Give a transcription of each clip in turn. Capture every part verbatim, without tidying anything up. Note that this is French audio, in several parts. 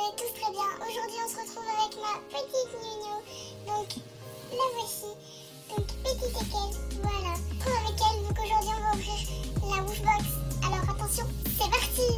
vais tous très bien. Aujourd'hui on se retrouve avec ma petite Nounou. Donc la voici. Donc petite Ekel, voilà. On se retrouve avec elle, donc aujourd'hui on va ouvrir la Woofbox. Alors attention, c'est parti.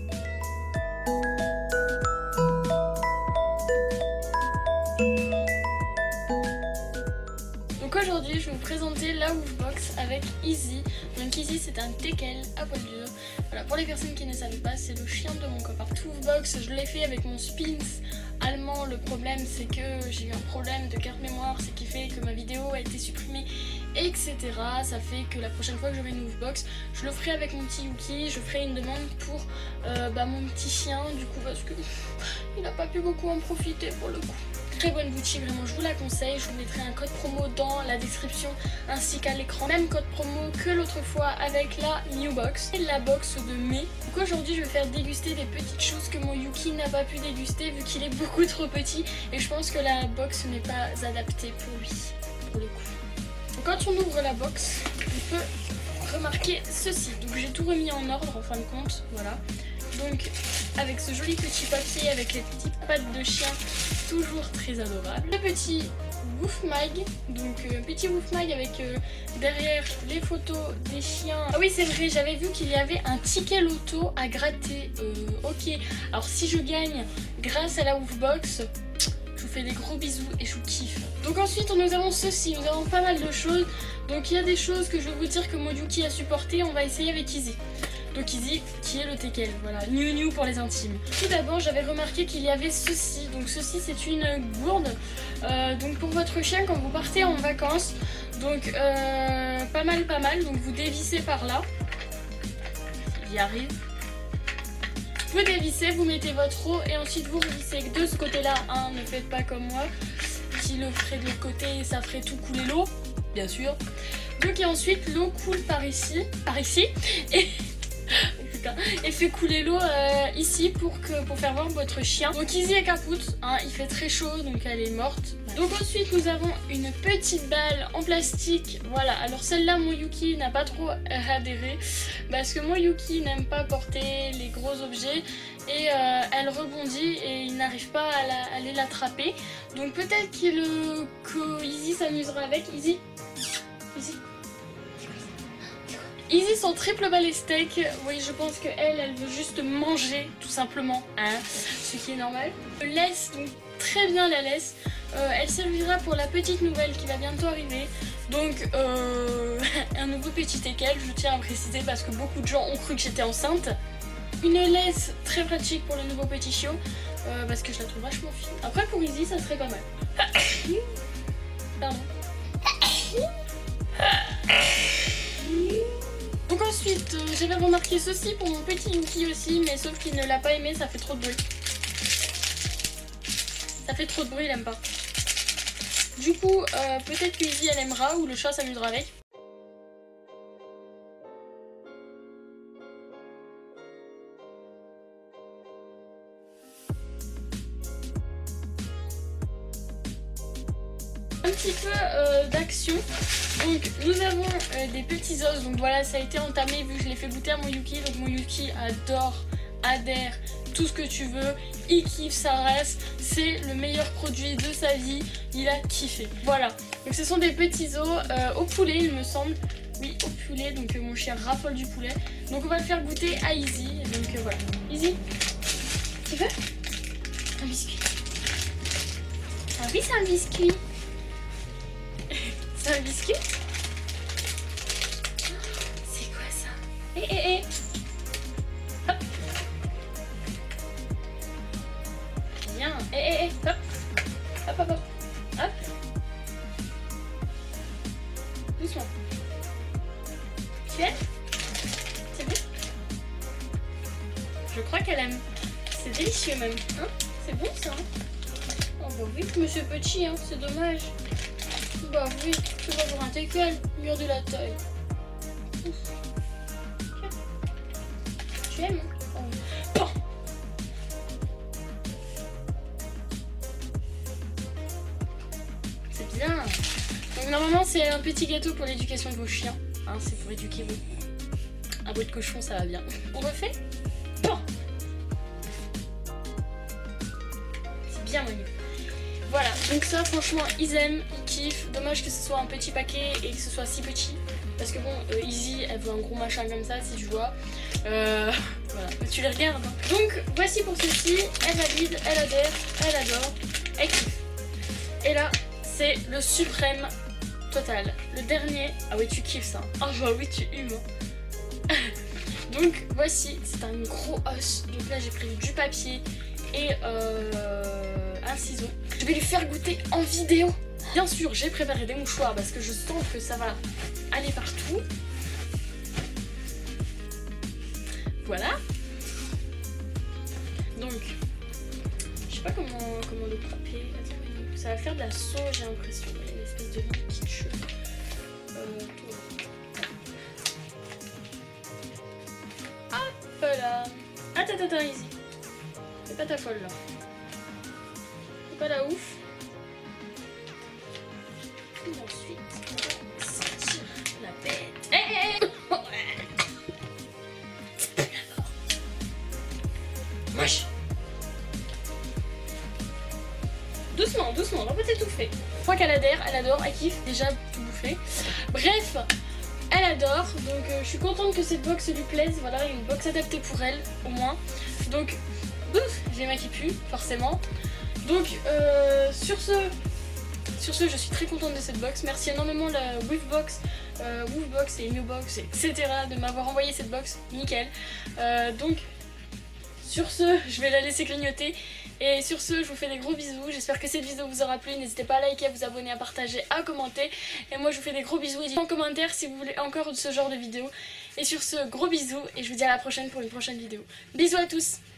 Donc aujourd'hui je vais vous présenter la Woofbox avec Easy. Donc Easy c'est un teckel à poil dur. Voilà, pour les personnes qui ne savent pas, c'est le chien de mon copain. Woofbox, je l'ai fait avec mon Sphinx allemand. Le problème c'est que j'ai eu un problème de carte mémoire, ce qui fait que ma vidéo a été supprimée, et cetera. Ça fait que la prochaine fois que j'aurai une Woofbox, je le ferai avec mon petit Yuki. Je ferai une demande pour euh, bah, mon petit chien, du coup, parce que il n'a pas pu beaucoup en profiter pour le coup. Très bonne boutique, vraiment je vous la conseille. Je vous mettrai un code promo dans la description ainsi qu'à l'écran. Même code promo que l'autre fois avec la New Box et la box de mai. Donc aujourd'hui je vais faire déguster des petites choses que mon Yuki n'a pas pu déguster vu qu'il est beaucoup trop petit. Et je pense que la box n'est pas adaptée pour lui, pour le coup. Donc quand on ouvre la box, on peut remarquer ceci. Donc j'ai tout remis en ordre en fin de compte, voilà. Donc avec ce joli petit papier avec les petites pattes de chien, toujours très adorable. Le petit Woofmag, donc euh, petit Woofmag avec euh, derrière les photos des chiens. Ah oui c'est vrai, j'avais vu qu'il y avait un ticket loto à gratter. Euh, ok, alors si je gagne grâce à la Woofbox, je vous fais des gros bisous et je vous kiffe. Donc ensuite nous avons ceci, nous avons pas mal de choses. Donc il y a des choses que je vais vous dire que mon Yuki a supporté, on va essayer avec Easy. Donc Easy qui est le teckel, voilà, new new pour les intimes. Tout d'abord j'avais remarqué qu'il y avait ceci, donc ceci c'est une gourde, euh, donc pour votre chien quand vous partez en vacances, donc euh, pas mal pas mal, donc vous dévissez par là, il y arrive, vous dévissez, vous mettez votre eau et ensuite vous revissez de ce côté là, hein, ne faites pas comme moi, qui le ferait de l'autre côté ça ferait tout couler l'eau, bien sûr. Donc et ensuite l'eau coule par ici, par ici, et... et fait couler l'eau euh, ici pour, que, pour faire voir votre chien. Donc Easy est capoute, hein, il fait très chaud donc elle est morte. Donc ensuite nous avons une petite balle en plastique, voilà. Alors celle-là mon Yuki n'a pas trop adhéré parce que mon Yuki n'aime pas porter les gros objets et euh, elle rebondit et il n'arrive pas à, la, à aller l'attraper. Donc peut-être qu'il, euh, que Easy s'amusera avec. Easy, Easy. Easy son triple balai steak, oui je pense qu'elle, elle veut juste manger tout simplement, hein, ce qui est normal. Je laisse donc très bien la laisse, euh, elle servira pour la petite nouvelle qui va bientôt arriver. Donc euh, un nouveau petit teckel, je tiens à préciser parce que beaucoup de gens ont cru que j'étais enceinte. Une laisse très pratique pour le nouveau petit chiot, euh, parce que je la trouve vachement fine. Après pour Easy ça serait pas mal. Pardon. Donc ensuite, euh, j'avais remarqué ceci pour mon petit Yuki aussi, mais sauf qu'il ne l'a pas aimé, ça fait trop de bruit. Ça fait trop de bruit, il aime pas. Du coup, euh, peut-être que Easy elle aimera ou le chat s'amusera avec. Un petit peu euh, d'action. Donc nous avons euh, des petits os, donc voilà ça a été entamé vu que je l'ai fait goûter à mon Yuki. Donc mon Yuki adore, adhère, tout ce que tu veux, il kiffe sa race, c'est le meilleur produit de sa vie, il a kiffé. Voilà, donc ce sont des petits os euh, au poulet il me semble, oui au poulet, donc euh, mon chien raffole du poulet. Donc on va le faire goûter à Easy, donc euh, voilà. Easy, tu veux un biscuit? Ah oui c'est un biscuit. C'est un biscuit? C'est quoi ça? Eh eh eh! Hop! Bien! Eh eh eh! Hop! Hop hop hop! Hop! Doucement! Tu aimes? C'est bon? Je crois qu'elle aime. C'est délicieux même. Hein? C'est bon ça? Hein? Oh bah oui, monsieur petit, hein, c'est dommage. Bah oui, tu vas voir un teckel, mur de la taille. Tu aimes hein? Oh. C'est bien. Donc normalement c'est un petit gâteau pour l'éducation de vos chiens. Hein, c'est pour éduquer vos... Un bout de cochon ça va bien. On refait? Oh. bien mignon. Voilà, donc ça franchement ils aiment, ils kiffent. Dommage que ce soit un petit paquet et que ce soit si petit. Parce que bon, euh, Izzy elle veut un gros machin comme ça si tu vois. Euh, voilà, tu les regardes. Hein. Donc voici pour ceci, elle valide, elle adhère, elle adore, elle kiffe. Et là, c'est le suprême total. Le dernier, ah oui tu kiffes ça. Ah bah oui tu humes. Donc voici, c'est un gros os. Donc là j'ai pris du papier et euh, un ciseau. Je vais lui faire goûter en vidéo. Bien sûr, j'ai préparé des mouchoirs parce que je sens que ça va aller partout. Voilà. Donc, je sais pas comment, comment le couper. Ça va faire de la sauce, j'ai l'impression. Il y a une espèce de petite cheveux. Euh, tout. Hop là. Attends, attends, attends, Izzy. C'est pas ta folle là. C'est pas la ouf. Et ensuite, on va sortir la bête. Hé hé hé. Wesh. Doucement, doucement, on va pas t'étouffer. Je crois qu'elle adhère, elle adore, elle kiffe déjà tout bouffer. Bref, elle adore, donc euh, je suis contente que cette box lui plaise. Voilà, une box adaptée pour elle, au moins. Donc, ouf, j'ai ma qui pue, forcément. Donc, euh, sur ce... Sur ce, je suis très contente de cette box. Merci énormément la Woofbox, euh, Woofbox et Newbox, et cetera de m'avoir envoyé cette box. Nickel. Euh, donc, sur ce, je vais la laisser clignoter. Et sur ce, je vous fais des gros bisous. J'espère que cette vidéo vous aura plu. N'hésitez pas à liker, à vous abonner, à partager, à commenter. Et moi, je vous fais des gros bisous. Et dites en commentaire si vous voulez encore de ce genre de vidéo. Et sur ce, gros bisous. Et je vous dis à la prochaine pour une prochaine vidéo. Bisous à tous.